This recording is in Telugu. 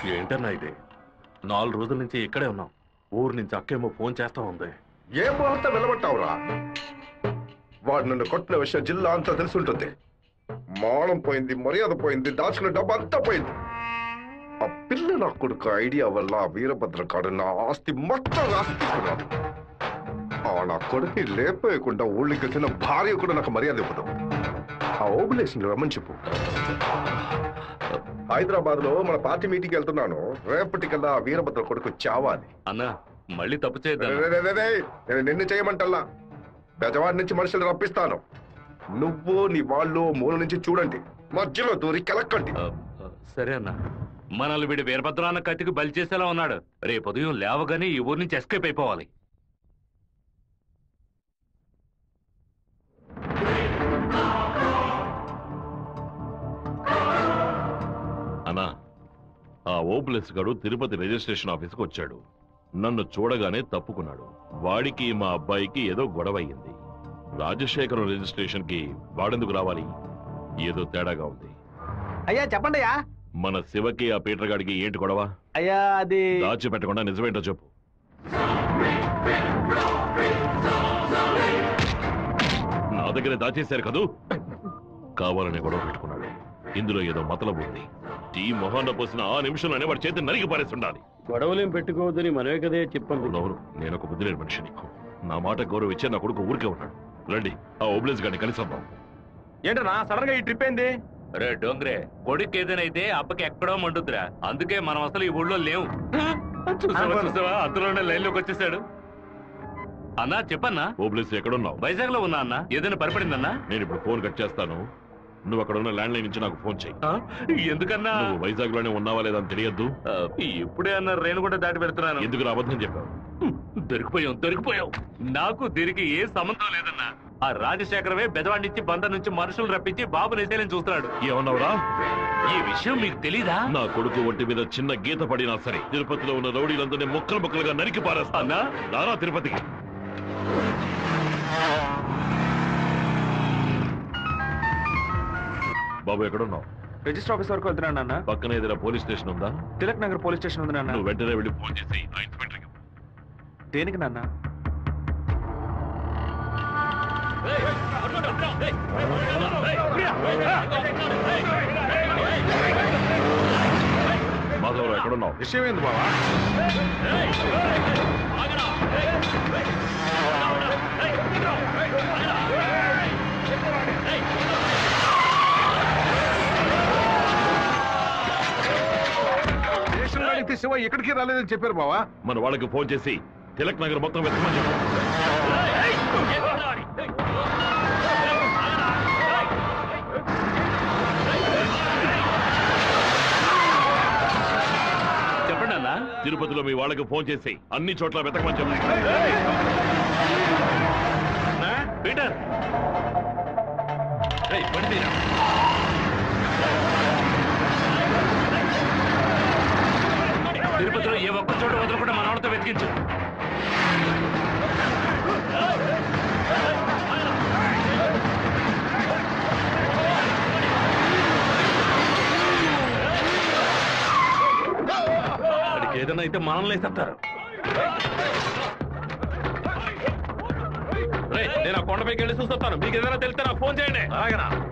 ఏంటన్నా ఇది? 4 రోజుల నుంచి ఇక్కడే ఉన్నాం. ఊరు నుంచి అక్కేమో ఫోన్ చేస్తా ఉంది. ఏ ముహూర్తం నిలబట్టావురా? వాడు నన్ను కొట్టిన విషయం జిల్లా అంతా తెలుసుంటుంది. మానం పోయింది, మర్యాద పోయింది, దాచుకున్న డబ్బు అంతా పోయింది. ఆ పిల్ల నా కొడుకు ఐడియా వల్ల వీరభద్రకాడు నా ఆస్తి మొత్తం రాసుకున్నాడు. నా కొడుకుని లేపేయకుండా ఊళ్ళకి వచ్చిన భార్య కూడా నాకు మర్యాద ఇవ్వదు. ఆ ఓబులేషన్ రమ్మని చెప్పు. హైదరాబాద్ లో మన పార్టీ మీటింగ్ వెళ్తున్నాను. రేపటికల్లా వీరభద్ర కొడుకు చావాలి. అన్నా మళ్ళీ తప్పు చేయద్దు. నేను నిన్ను చేయమంటల్లా. బెజవాడి నుంచి మనుషులు రప్పిస్తాను. నువ్వు నీ వాళ్ళు మూల నుంచి చూడండి, మధ్యలో దూరి కెలక్కండి. సరే అన్నా. మనల్ని వీడి వీరభద్రాన్న కత్తికి బలి చేసేలా ఉన్నాడు. రేపు ఉదయం లేవగానే ఈ ఊరి నుంచి ఎస్కేప్ అయిపోవాలి. అన్నా, ఆ ఓప్లెస్ గడు తిరుపతి రిజిస్ట్రేషన్ ఆఫీస్కి వచ్చాడు. నన్ను చూడగానే తప్పుకున్నాడు. వాడికి మా అబ్బాయికి ఏదో గొడవ అయ్యింది. రాజశేఖరం రిజిస్ట్రేషన్ కి వాడెందుకు రావాలి? ఏదో తేడాగా ఉంది. అయ్యా చెప్పండి అయ్యా. మన శివకి ఆ పీటర్ గాడికి ఏంటి గొడవ? అయ్యా అది దాచిపెట్టకుండా నిజమేంటో చెప్పు. నా దగ్గర దాచేశారు కదూ. కావాలని గొడవ పెట్టుకున్నాడు. ఇందులో ఏదో మతలబు ఉంది. టీ మొహాన్న పోసిన ఆ నిమిషంలోనే వాడి చేతి నరికి పారేసి ఉండాలి. గొడవలేం పెట్టుకోవద్దని మనమే కదే చెప్పండి. నేను ఒక బుద్ధి లేని మనిషిని. నా మాట గౌరవ ఇచ్చే నా కొడుకు ఊరికే ఉన్నాడు. రండి ఆ ఓబ్లేస్ గారిని కలిసొద్దాం. ఏంటన్నా సడన్ గా ఈ ట్రిప్ ఏంది? రే డోంగ్రే, కొడుకు ఏదైతే అప్పకి ఎక్కడో మండుద్దురా. అందుకే మనం అసలు ఈ ఊళ్ళో లేవు. చూసావా అందులోనే లైన్ లోకి వచ్చేసాడు. అన్నా చెప్పన్నా. ఓబ్లేస్ ఎక్కడున్నావు? వైజాగ్ లో ఉన్నా అన్నా. ఏదైనా పరిపడిందన్నా? నేను ఇప్పుడు ఫోన్ కట్ చేస్తాను. నువ్వు అక్కడ ఉన్న ల్యాండ్ లైన్ నుంచి నాకు ఫోన్ చెయ్యి. ఎందుకన్నా? నువ్వు వైజాగ్ లోనే ఉన్నావా లేదా అని తెలియద్దు. ఇప్పుడే అన్న రేణు కూడా దాటి పెడుతున్నాను. ఎందుకు అబద్ధం చెప్పావు? దొరికిపోయావు. నాకు దీనికి ఏ సంబంధం లేదన్నా. ఆ రాజశేఖరమే బెదవాడి నుంచి బందర్ నుంచి మనుషులు రప్పించి బాబు నిశేలని చూస్తున్నాడు. ఏమన్నావురా? ఈ విషయం మీకు తెలీదా? నా కొడుకు ఒంటి మీద చిన్న గీత పడినా సరే తిరుపతిలో ఉన్న రౌడీలందరినీ ముక్కలు ముక్కలుగా నరికి పారేస్తానా? రారా తిరుపతికి. బాబు ఎక్కడున్నావు? రిజిస్టర్ ఆఫీస్ వరకు వెళ్తున్నాను నాన్న. పక్కన ఏదైనా పోలీస్ స్టేషన్ ఉందా? తిలక్ నగర్ పోలీస్ స్టేషన్ ఉంది నాన్న. నువ్వు వెంటనే వెళ్ళి ఫోన్ చేసి ఆ ఇన్స్పెక్టర్కి. దేనికి నాన్న? మాధవరావు ఎక్కడున్నావు? విషయం ఏంది బావా? శివ ఎక్కడికి రాలేదని చెప్పారు బావా. మన వాళ్ళకి ఫోన్ చేసి తిలక్ నగర్ మొత్తం వెతకమని చెప్పు. చెప్పండి అన్నా. తిరుపతిలో మీ వాళ్ళకి ఫోన్ చేసి అన్ని చోట్ల వెతకమని చెప్పు. పీటర్ తిరుపతిలో ఏ ఒక్క చోట వదలకుండా మన వాళ్ళతో వెతికించు. వాడికి ఏదైనా అయితే మనల్ని వేసేస్తారు. నేను ఆ కొండపైకి వెళ్ళి చూస్తాను. మీకు ఏదైనా తెలిస్తే నాకు ఫోన్ చేయండి. అలాగేనా?